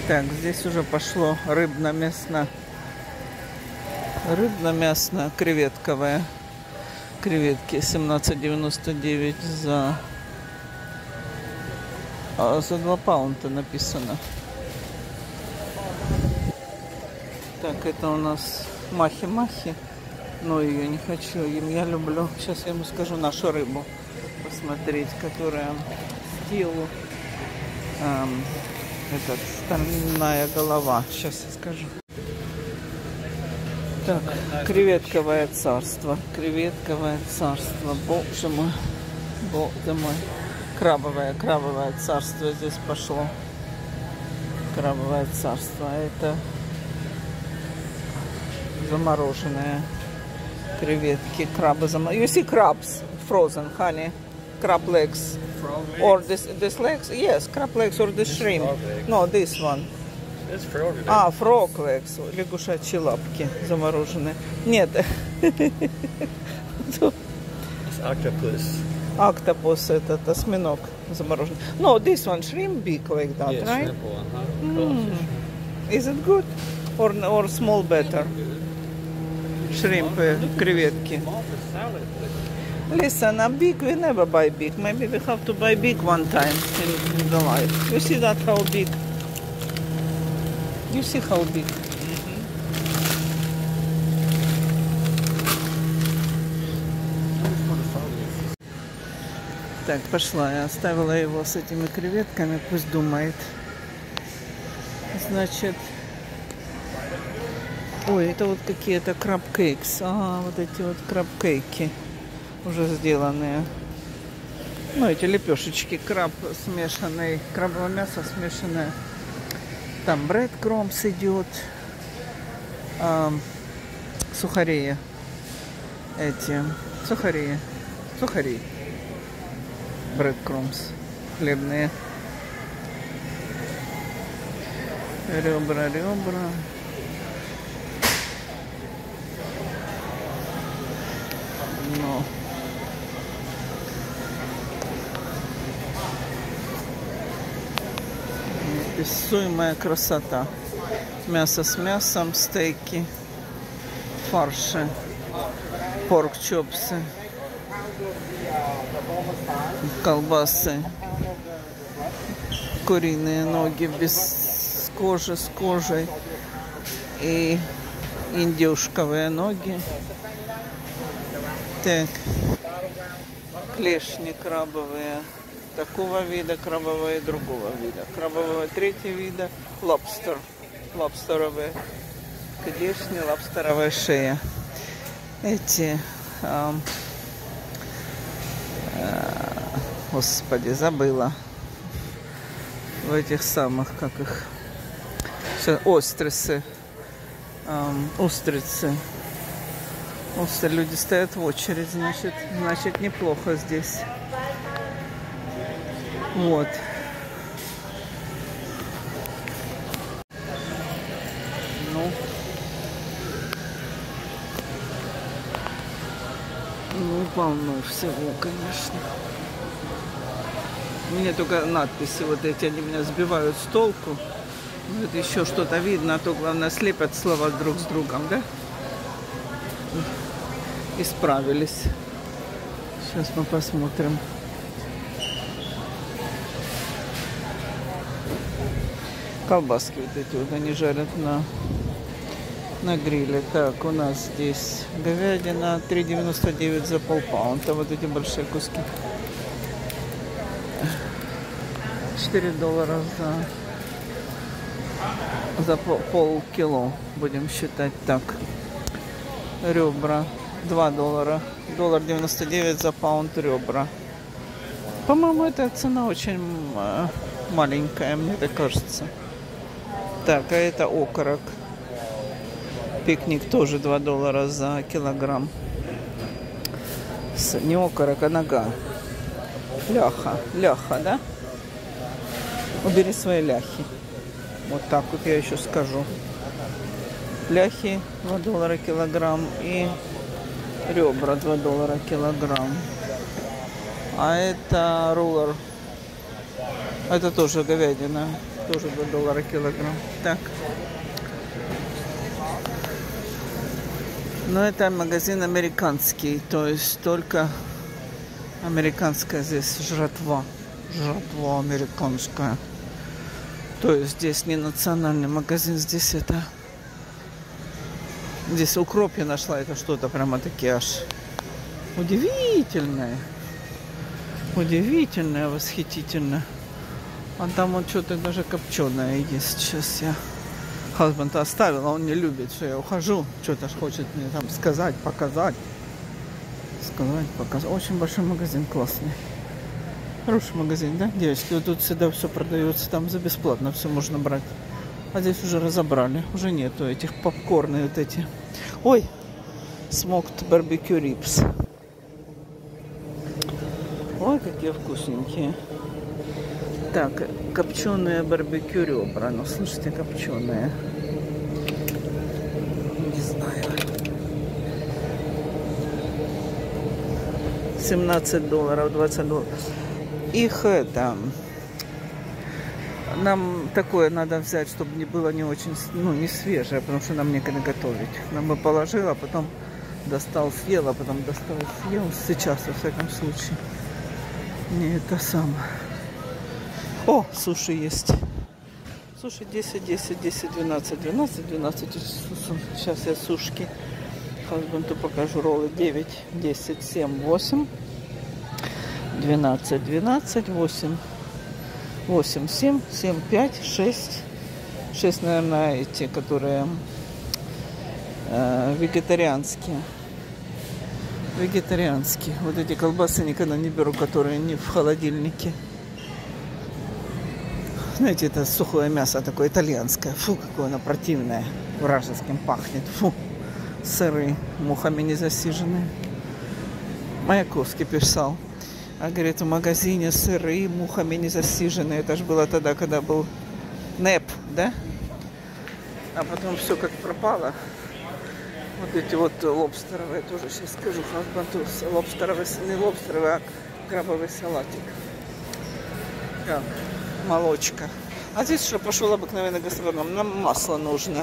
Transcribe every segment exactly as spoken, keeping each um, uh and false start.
Так, здесь уже пошло рыбно-мясно. Рыбно-мясно креветковое. Креветки семнадцать девяносто девять за... А, за два паунта написано. Так, это у нас махи-махи. Но ее не хочу, им я люблю. Сейчас я ему скажу нашу рыбу посмотреть, которая стил. Эм, этот, стальная голова. Сейчас я скажу. Так, креветковое царство. Креветковое царство. Боже мой. Боже мой. Крабовое, крабовое царство здесь пошло. Крабовое царство. Это замороженные креветки. Крабы замороженные. You see crabs frozen, honey? Crab legs. Or this, this legs? Yes, crab legs or the shrimp. No, this one. It's frog legs. А, frog legs. Лягушачьи лапки замороженные. Нет. It's octopus. Octopus, этот осьминог замороженный. No, this one shrimp big like that, Yeah, right? shrimp one, huh? Mm. Is it good? Or, or small better? Shrimp, uh, креветки. Listen, a big, we never buy big. Maybe we have to buy big one time in, in the life. You see that how big? You see how big? Так, пошла. Я оставила его с этими креветками, пусть думает. Значит, ой, это вот какие-то краб-кейкс. А, вот эти вот краб-кейки уже сделанные. Ну, эти лепешечки, краб смешанный, крабовое мясо смешанное. Там бред кромс идет, а, сухари, эти, сухари, сухари. Breadcrumbs хлебные. Ребра, ребра. Но. Неописуемая красота. Мясо с мясом, стейки, фарши, порк-чопсы. Колбасы, куриные ноги без кожи, с кожей и индюшковые ноги. Так, клешни крабовые такого вида, крабовые другого вида, крабового третьего вида, лобстер, лобстеровые клешни, лобстеровая шея. Эти эм, Господи, забыла. В этих самых, как их, острицы, эм, устрицы. Устрицы. Люди стоят в очередь, значит, значит, неплохо здесь. Вот. Ну. Ну, полно всего, конечно. Мне только надписи вот эти, они меня сбивают с толку. Вот еще что-то видно, а то, главное, слепят слова друг с другом, да? Исправились. Сейчас мы посмотрим. Колбаски вот эти вот, они жарят на, на гриле. Так, у нас здесь говядина три девяносто девять за полпаунта. Вот эти большие куски. четыре доллара за, за полкило, будем считать так. Ребра два доллара, доллар девяносто девять за паунд ребра. По-моему, эта цена очень маленькая, мне так кажется. Так, а это окорок. Пикник тоже два доллара за килограмм. Не окорок, а нога. Ляха, ляха, да? Убери свои ляхи. Вот так вот я еще скажу. Ляхи два доллара килограмм и ребра два доллара килограмм. А это рулер. Это тоже говядина. тоже два доллара килограмм. Так. Но это магазин американский, то есть только американская здесь жратва. Жратва американская. То есть здесь не национальный магазин, здесь это... Здесь укроп я нашла, это что-то прямо таки аж удивительное. Удивительное, восхитительное. А там вот что-то даже копченое есть. Сейчас я хазбанда оставила, он не любит, что я ухожу. Что-то ж хочет мне там сказать, показать. Сказать, показать. Очень большой магазин, классный. Хороший магазин, да, девочки? Вот тут всегда все продается, там за бесплатно все можно брать. А здесь уже разобрали, уже нету этих попкорны вот эти. Ой, smoked barbecue ribs. Ой, какие вкусненькие. Так, копченые барбекю ребра. Ну, слушайте, копченые. Не знаю. семнадцать долларов, двадцать долларов. Их это... Нам такое надо взять, чтобы не было не очень, ну, не свежее, потому что нам некогда готовить. Нам бы положила, потом достал, съел, а потом достал, съел. Сейчас, во всяком случае. Не это самое. О, суши есть. Суши десять, десять, десять, двенадцать, двенадцать, двенадцать. Сейчас я сушки хазбанду покажу. Роллы девять, десять, семь, восемь, двенадцать, двенадцать, восемь, восемь, семь, семь, пять, шесть. шесть, наверное, эти, которые э, вегетарианские. Вегетарианские. Вот эти колбасы никогда не беру, которые не в холодильнике. Знаете, это сухое мясо такое итальянское. Фу, какое оно противное. Вражеским пахнет. Фу. Сыры, мухами не засиженные. Маяковский писал. А говорит, в магазине сыры, мухами не засиженные. Это же было тогда, когда был НЭП, да? А потом все как пропало. Вот эти вот лобстеровые, тоже сейчас скажу, хазбанду, лобстеровый, не лобстеровый, а крабовый салатик. Так, молочка. А здесь что, пошел обыкновенный гастроном, нам масло нужно.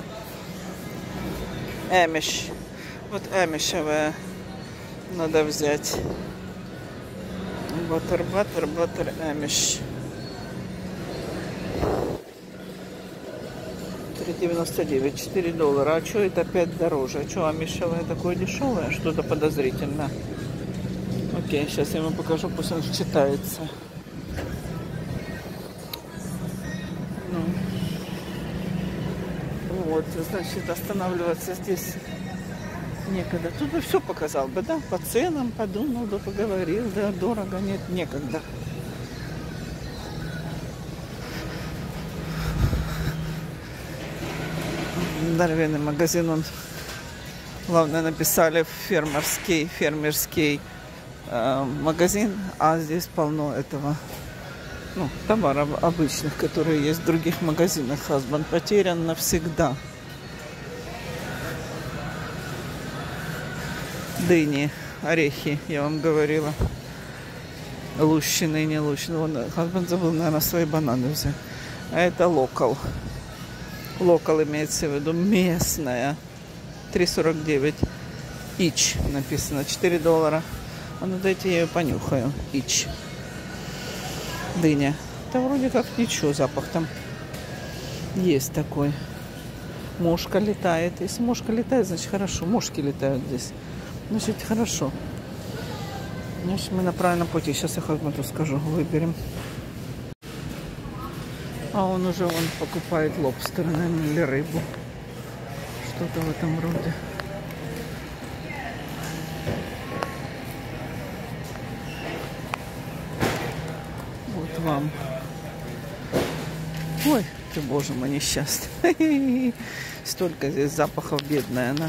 Эмиш. Вот эмишевое надо взять. Баттер, баттер, баттер, эмиш. три девяносто девять, четыре доллара. А что это опять дороже? А что, амишевое такое дешевое? Что-то подозрительно. Окей, сейчас я ему покажу, пусть он вчитается. Ну. Вот, значит, останавливаться здесь некогда. Тут бы все показал бы, да? По ценам подумал бы, поговорил, да, дорого, нет, некогда. Здоровенный магазин, он, главное, написали фермерский, фермерский э, магазин, а здесь полно этого, ну, товаров обычных, которые есть в других магазинах. Хазбанд потерян навсегда. Дыни, орехи, я вам говорила. Лущины, не лущины. Вон, хазбанд забыл, наверное, свои бананы взять. А это локал. Локал имеется в виду местная. три сорок девять. Ич написано. четыре доллара. А ну дайте я ее понюхаю. Ич. Дыня. Да вроде как ничего, запах там есть такой. Мошка летает. Если мошка летает, значит хорошо. Мошки летают здесь. Значит хорошо. Значит мы на правильном пути. Сейчас я хазбанду скажу. Выберем. А он уже он покупает лобстер, наверное, или рыбу. Что-то в этом роде. Вот вам. Ой, ты, боже мой, несчастный. Столько здесь запахов, бедная она.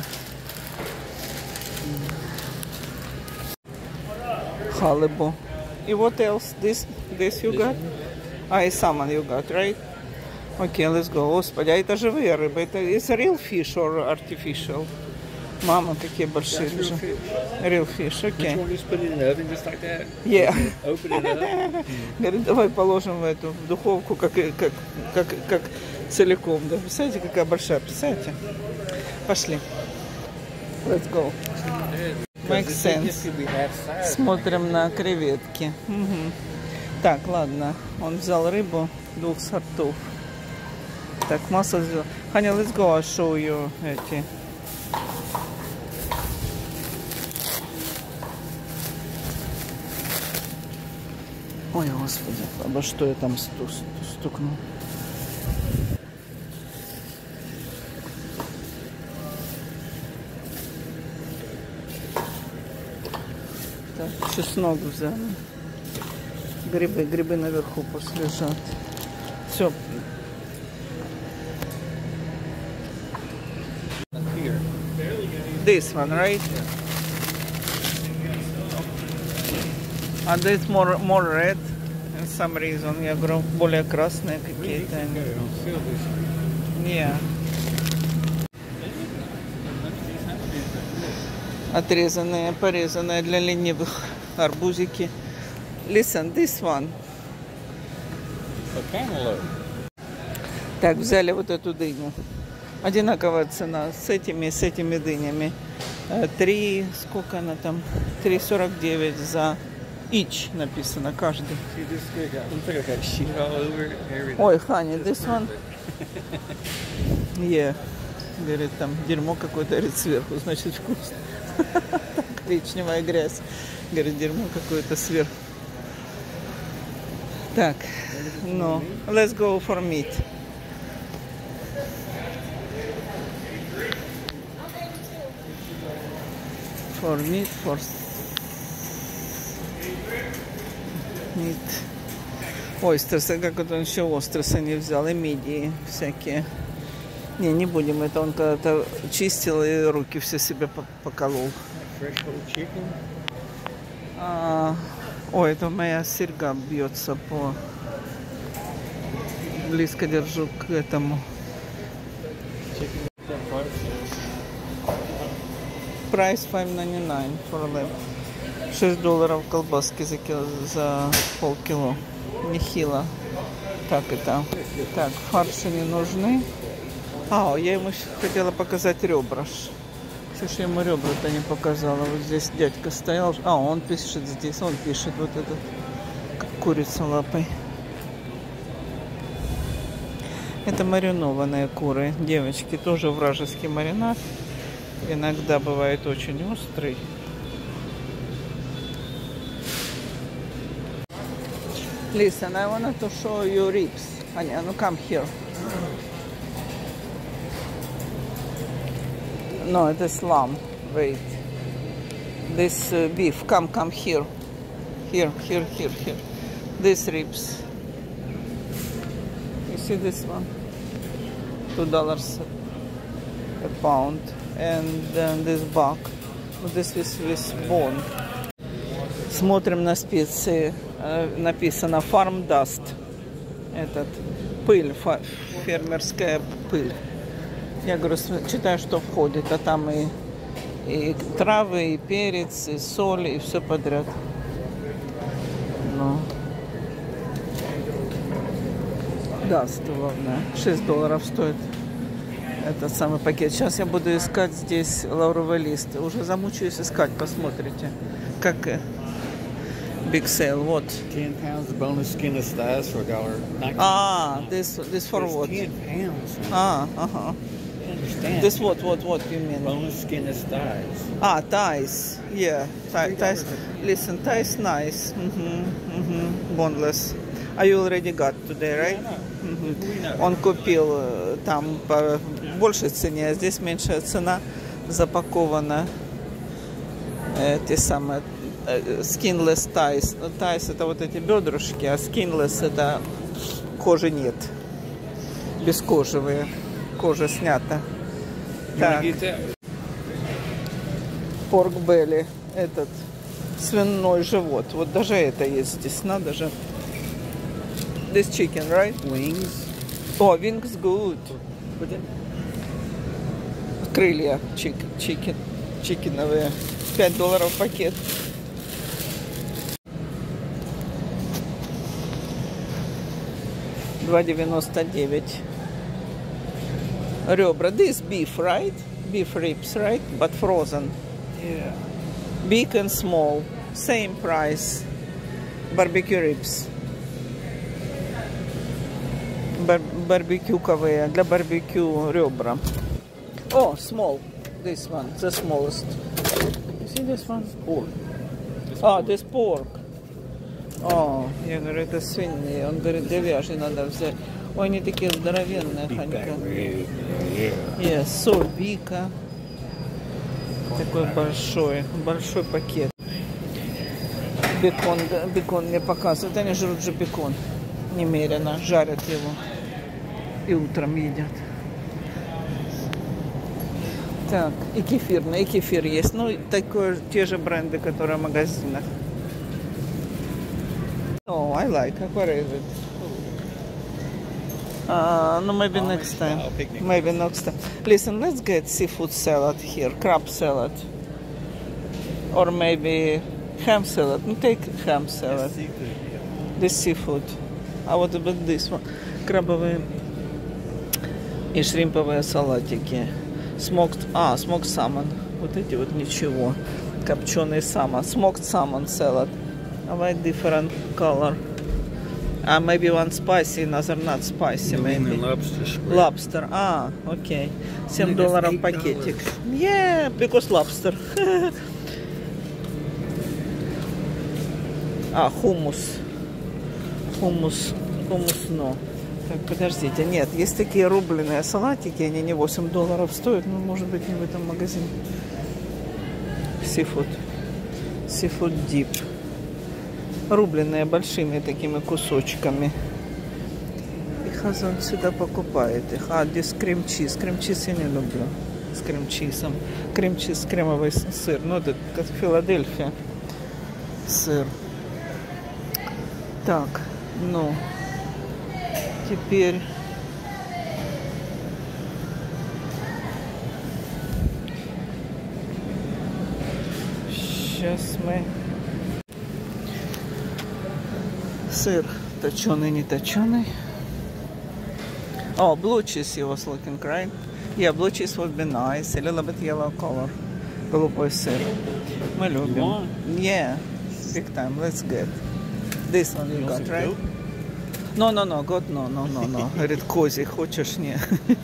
Халибо. И what else? This, this you got? А, и salmon you got, right? Окей, okay, let's go. Господи, а это живые рыбы? Это is real fish or artificial? Мама, какие большие. That's real же. fish. Real fish, Which окей. one? Just put it in the oven just like that? Yeah. Open it up. Говорит, давай положим в эту в духовку, как, и- как, как, как целиком. Да? Представляете, какая большая, представляете? Пошли. Let's go. Makes sense. Смотрим на креветки. Мгм. Так, ладно. Он взял рыбу двух сортов. Так, масло взял. Ханя, let's go, I'll show you эти. Ой, господи, обо что я там сту- сту- стукнул? Так, чеснок взял. Грибы, грибы наверху пусть лежат. Все. Here. This one, right? А this more, more red. For some reason. Я говорю, более красные какие-то. они. Yeah. Отрезанные, порезанные для ленивых арбузики. Listen, this one. A cantaloupe. Так, взяли вот эту дыню. Одинаковая цена с этими, с этими дынями. Э, Три, сколько она там? три сорок девять за each написано, каждый. See this thing? got- Looks like I got shit all over it. Everything. Ой, Ханя, this one. Yeah. Говорит, там дерьмо какое-то, говорит, сверху, значит, вкусно. Коричневая грязь. Говорит, дерьмо какое-то сверху. Так, ну, let's go for meat. For meat, for meat. Ойстерсы, как это он еще остросы не взял, и мидии всякие. Не, не будем, это он когда-то чистил и руки все себе по- поколол. Fresh whole chicken. А, ой, это моя серьга бьется по... Близко держу к этому. Chicken. That part. Прайс пять девяносто девять for lamb. шесть долларов колбаски за, кило, за полкило. Нехило. Так это. Так, фарши не нужны. А, я ему щ- хотела показать ребра. ж. Что ж я ему ребра-то не показала? Вот здесь дядька стоял. А, он пишет здесь. Он пишет вот этот. Как курица лапой. Это маринованные куры. Девочки, тоже вражеский маринад. Иногда бывает очень острый. Listen, I wanted to show you ribs. Аня, ну come here. No, it is lamb. Wait. This uh, beef. Come, come here. Here, here, here, here. These ribs. You see this one? Two dollars a pound. And then this back. This is with bone. Смотрим на специи. Э, Написано Farm Dust. Этот пыль, фа- фермерская пыль. Я говорю, см- читаю, что входит, а там и, и травы, и перец, и соль, и все подряд. Ну. Даст, главное. шесть долларов стоит этот самый пакет. Сейчас я буду искать здесь лавровый лист. Уже замучаюсь искать, посмотрите. Как э, Big Sale, вот. Ten pounds of boneless skinless thighs for a dollar. А, this, this for what? Ten pounds. А, ага. You understand? This what, what, what you mean? boneless skinless thighs. Ah, thighs. Yeah, Thi- thighs. Listen, thighs nice. Mm-hmm, mm-hmm. Boneless. I already got today, right? Мгм. Он купил э, там по большей цене, а здесь меньшая цена, запакована. Эти самые э, skinless thighs. Thighs это вот эти бедрышки, а skinless это кожи нет. Бескожевые. Кожа снята. You Так. want to get that? Порк белли, этот свиной живот. Вот даже это есть здесь. Надо же. This chicken, right? Wings. Oh, wings good. But then, Крылья чик, чики, чикиновые. пять долларов пакет. два девяносто девять. Ребра. This beef, right? Beef ribs, right? But frozen. Yeah. Big and small. Same price. Barbecue ribs. Бар барбекюковые. Для барбекю ребра. Oh, small. This one. The smallest. You see this one? Pork. А, this pork. О, я говорю, это свиньи. Он говорит, говяжий надо взять. Ой, они такие здоровенные, Ханька. Yes, so бика. Такой большой, большой пакет. Бекон, да, бекон мне показывают. Они жрут же бекон. Немерено. Жарят его. И утром едят. Так, и кефирный, и кефир есть. Ну, такое, те же бренды, которые в магазинах. Oh, I like. What is it? Uh, no, maybe Oh, next time. oh, picnic. Maybe next time. Listen, let's get seafood salad here, crab salad, or maybe ham salad. No, take ham salad. Seafood, yeah. This seafood. А what about this one? Крабовые и шримповые салатики. Smoked, а, smoked salmon. Вот эти вот ничего. Копченый salmon. Smoked salmon salad. I like different color. Uh, maybe one spicy, another not spicy, maybe. Lobster shrimp. Lobster. А, окей. семь Only долларов eight пакетик. dollars. Yeah, because lobster. А, хумус. Хумус. Хумус, но. Так, подождите. Нет, есть такие рубленые салатики, они не восемь долларов стоят, но может быть не в этом магазине. Seafood. Seafood dip. Рубленые большими такими кусочками. И Хазан сюда покупает их. А, здесь крем-чиз. Крем-чиз я не люблю. С крем-чизом. Крем-чиз, кремовый сыр. Ну, это как Филадельфия. Сыр. Так, ну. Теперь... Сейчас мы... Сыр точеный, не точеный. Oh, blue cheese he was looking, right? Yeah, blue cheese would be nice. A little bit yellow color. Голубой сыр. Мы любим. want? Yeah, big time. Let's get. This one you You got, want some right? goat? No, no, no, goat, no, no, no, no. Говорит, козий, хочешь, не?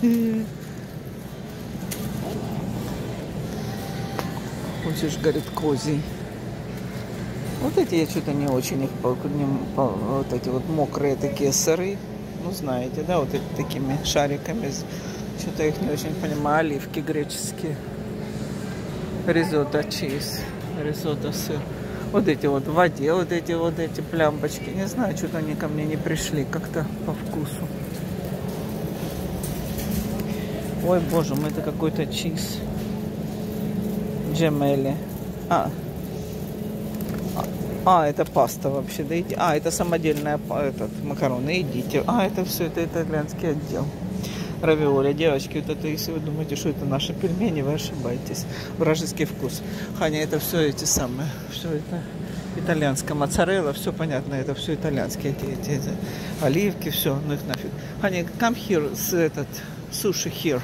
Хочешь, говорит, козий. Вот эти я что-то не очень их по, не, по, вот эти вот мокрые такие сыры, ну знаете, да, вот эти такими шариками, что-то их не очень понимаю, оливки греческие, ризотто чиз, ризотто сыр, вот эти вот в воде, вот эти вот эти плямбочки, не знаю, что-то они ко мне не пришли как-то по вкусу. Ой, боже мой, это какой-то чиз, джемели, а. А, это паста вообще, да, идите. А, это самодельная, этот, макароны, идите. А, это все, это итальянский отдел. Равиоли, девочки, вот это, если вы думаете, что это наши пельмени, вы ошибаетесь. Вражеский вкус. Ханя, это все эти самые, что это итальянское, моцарелла, все понятно, это все итальянские, эти, эти, эти оливки, все, ну их нафиг. Ханя, come here, с этот, суши here.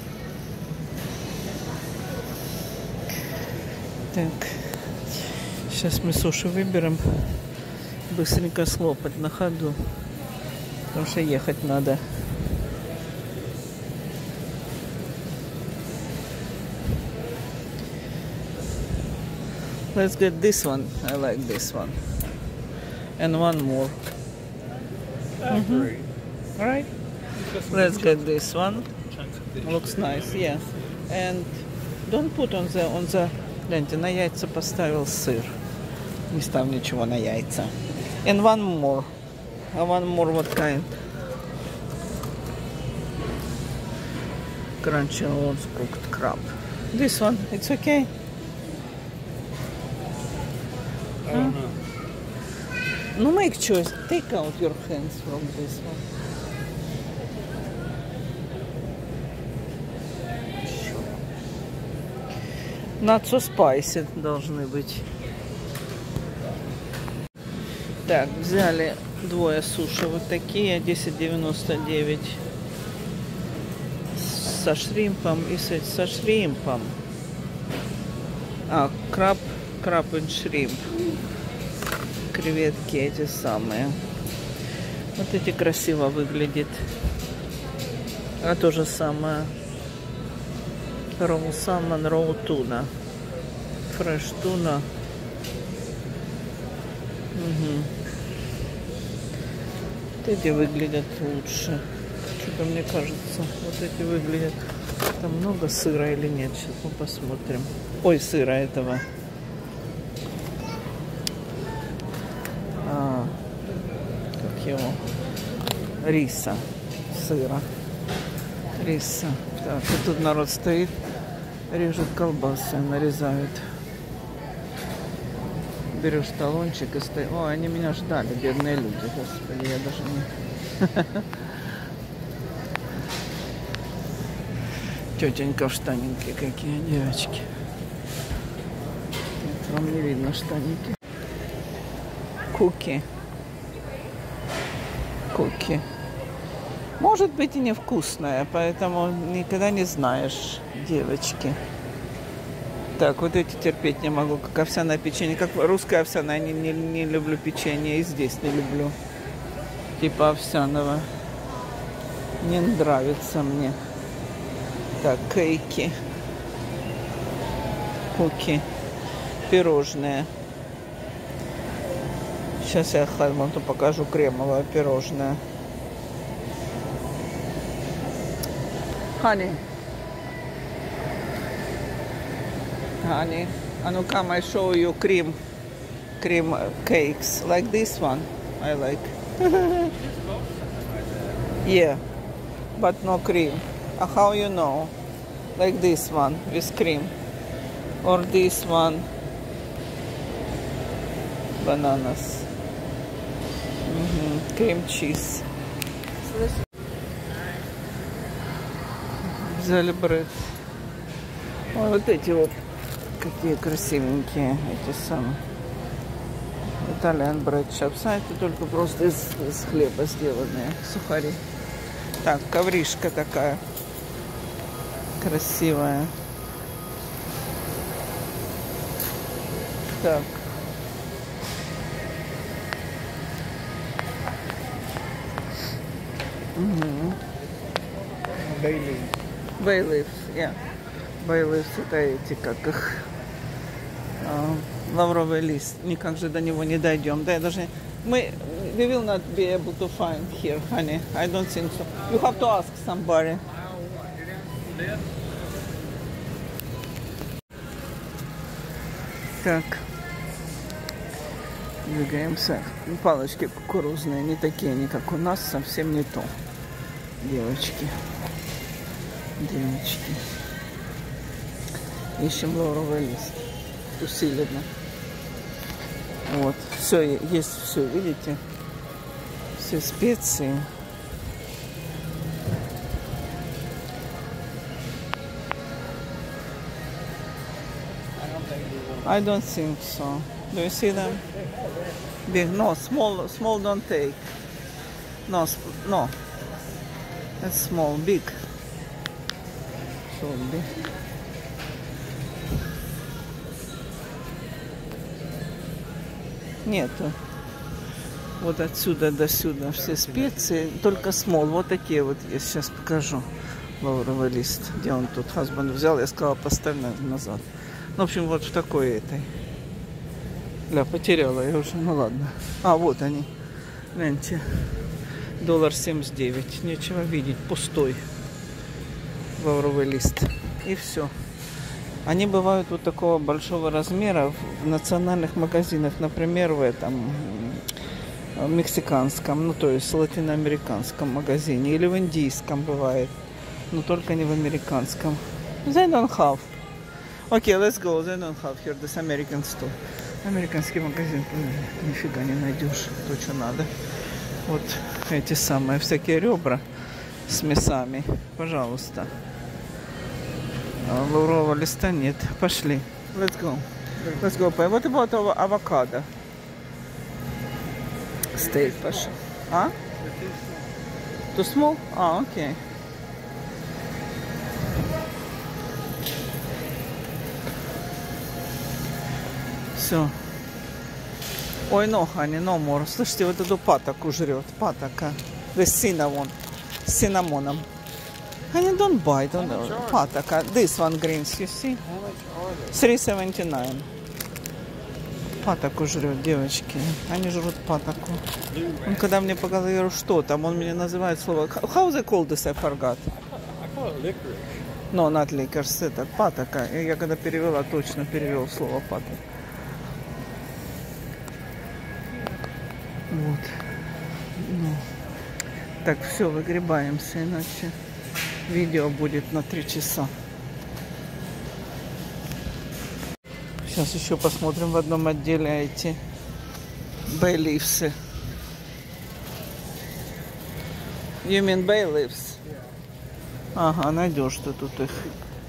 Так. Сейчас мы суши выберем, быстренько слопать на ходу, потому что ехать надо. Let's get this one. I like this one. And one more. Ah, great. All right. Got some Let's good get this one. chunks of fish. Looks nice, yeah. And don't put on the on the. Гляньте, на яйца поставил сыр. Не став ничего на яйца. And one more. Uh, one more what kind? Crunchy rolls cooked crab. This one, it's okay. I don't know. No, make choice. Take out your hands from this one. Not so spicy должны быть. Так, взяли двое суши вот такие, десять девяносто девять. Со шримпом и со, со шримпом. А, краб, краб и шримп. Креветки эти самые. Вот эти красиво выглядит. А то же самое. Роу салмон, роу туна. Фреш туна. Угу. Вот эти выглядят лучше. Что-то мне кажется, вот эти выглядят. Там много сыра или нет? Сейчас мы посмотрим. Ой, сыра этого. А, как его? Риса. Сыра. Риса. Так, и тут народ стоит, режет колбасы, нарезают. Берешь талончик и стоишь. О, они меня ждали, бедные люди. Господи, я даже не... Тетенька в штанинке, какие девочки. Нет, вам не видно штанинки. Куки. Куки. Может быть и невкусная, поэтому никогда не знаешь, девочки. Так, вот эти терпеть не могу, как овсяное печенье. Как русское овсяное, не, не, не люблю печенье, и здесь не люблю. Типа овсяного. Не нравится мне. Так, кейки. Куки. Пирожные. Сейчас я Хальмонту покажу кремовое пирожное. Honey. Honey. And now come I show you cream cream cakes like this one. I like. Yeah, but no cream. Uh, how you know? Like this one with cream, or this one bananas. Mm-hmm. Cream cheese. Взяли бред. Ой, вот эти вот какие красивенькие эти самые. Итальян бред чапса, это только просто из, из хлеба сделанные сухари. Так, ковришка такая красивая. Так. Угу. Бейли. Bay-leaves, yeah. Bay-leaves это эти, как их, а, лавровый лист. Никак же до него не дойдем. Да, я даже... Мы... We will not be able to find here, honey. I don't think so. You have to ask somebody. Так. Двигаемся. Палочки кукурузные. Не такие, не как у нас. Совсем не то. Девочки. Девочки. Ищем лавровый лист. Усиленно. Вот. Все, есть все, видите? Все специи. I don't think so. Do you see them? Big? No, small. Small don't take. No, no. That's small. Big. Should be. Нету. Вот отсюда до сюда все специи, только смол. Вот такие вот я сейчас покажу. Лавровый лист. Где он тут? Хазбанд взял, я сказала, поставь назад. Ну, в общем, вот в такой этой. Ля, потеряла я уже. Ну ладно. А, вот они. Гляньте. Доллар семьдесят девять. Нечего видеть. Пустой лавровый лист. И все. Они бывают вот такого большого размера в национальных магазинах, например, в этом мексиканском, ну то есть латиноамериканском магазине, или в индийском бывает, но только не в американском. They don't have. Okay, let's go. They don't have here this American store. Американский магазин, нифига не найдешь, то, что надо. Вот эти самые всякие ребра с мясами, пожалуйста. А, лаврового листа нет. Пошли. Let's go. Let's go. What about avo- avocado? Стейк пошел. А? Too small? А, окей. Все. Ой, no, honey, no more. Слышите, вот эту патоку жрет. Патока. The cinnamon. С цинамоном. Honey, don't buy. Don't патока. This one greens, you see? three seventy-nine. Патоку жрет, девочки. Они жрут патоку. Он когда мне показал, я говорю, что там, он мне называет слово. How they call this? I forgot. I call it licorice. No, not licorice. Это патока. И я когда перевела, точно перевел слово патока. Вот. Ну. Так, все, выгребаемся, иначе видео будет на три часа. Сейчас еще посмотрим в одном отделе эти bay leaves. You mean bay leaves? Ага, найдешь ты тут их.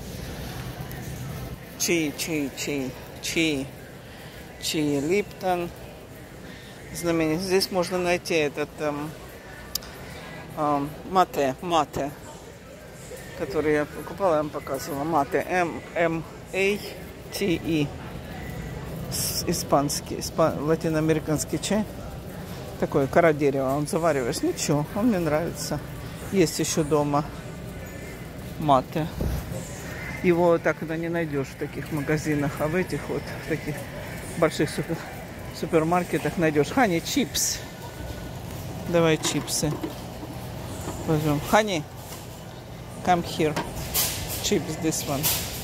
Чи, чи, чи, чи, чи, Липтон. Знаменитый. Здесь можно найти этот эм, эм, мате, мате, который я покупала, я вам показывала. Мате, М М А Т И. Испанский, испан, латиноамериканский чай. Такой, кора дерева. Он завариваешь. Ничего, он мне нравится. Есть еще дома мате. Его так и не найдешь в таких магазинах, а в этих вот, в таких больших супер, супермаркетах найдешь. Хани, чипс. Давай чипсы. Возьмем. Хани, come here. Chips, this one.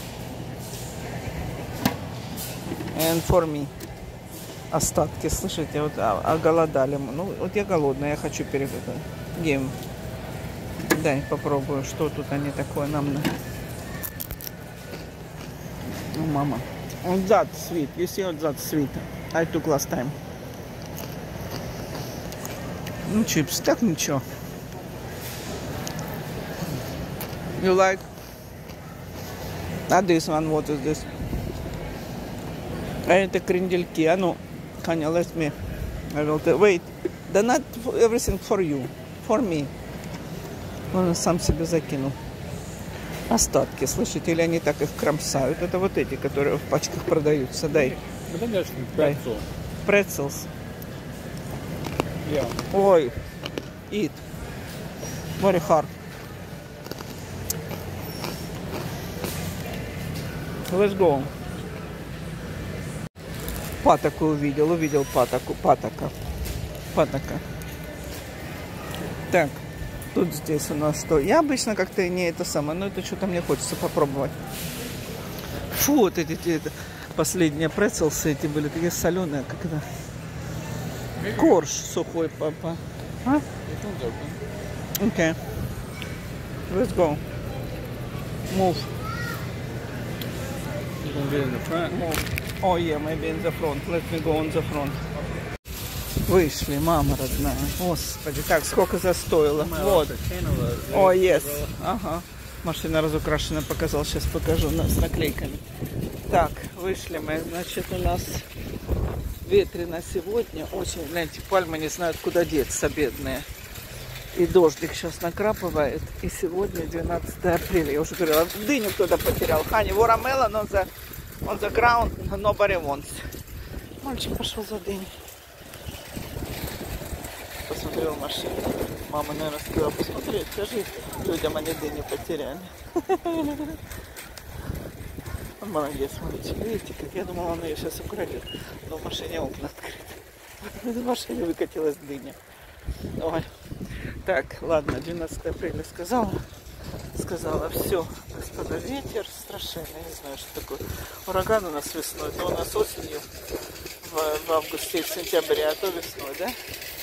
And for me. Остатки, слышите, вот оголодали мы. Ну, вот я голодная, я хочу переготовить. Гем. Дай попробую, что тут они такое нам. Ну, мама. On that sweet. You see on that sweet. I took last time. Ну, чипс, так ничего. You like? А this one, what is this? А это крендельки. А ну, Ханя, let me. I will tell. Wait. Да not everything for you. For me. Он сам себе закинул. Остатки, слышите? Или они так их кромсают? Это вот эти, которые в пачках продаются. Дай. Дай. Pretzels. Yeah. Ой. Eat. Very hard. Let's go. Патоку увидел, увидел патоку, патока, патока. Так, тут здесь у нас что? Я обычно как-то не это самое, но это что-то мне хочется попробовать. Фу, вот эти, эти последние прецелсы эти были такие соленые, как это. Корж сухой, папа. А? Окей. Okay. Let's go. Move. You're gonna get in the front. Move. Oh yeah, maybe in the front. Let me go on the front. Вышли, мама родная. Господи, так, сколько застоило. Вот. О, oh, yes. Ага. Машина разукрашена, показал. Сейчас покажу с наклейками. Так, вышли мы. Значит, у нас ветрено сегодня. Очень, знаете, пальмы не знают, куда деться, бедные. И дождик сейчас накрапывает. И сегодня двенадцатое апреля. Я уже говорила, дыню кто-то потерял. Honey, watermelon on the, on the ground, nobody wants. Мальчик пошел за дыней. Посмотрел машину. Мама, наверное, сказала, посмотри, скажи людям, они дыни потеряли. Он молодец, смотрите. Видите, как я думала, он ее сейчас украдет. Но в машине окна открыты. В машине выкатилась дыня. Ой. Так, ладно, двенадцатое апреля сказала. Сказала, все, господа, ветер страшенный, не знаю, что такое. Ураган у нас весной, то у нас осенью, в, в августе и в сентябре, а то весной, да?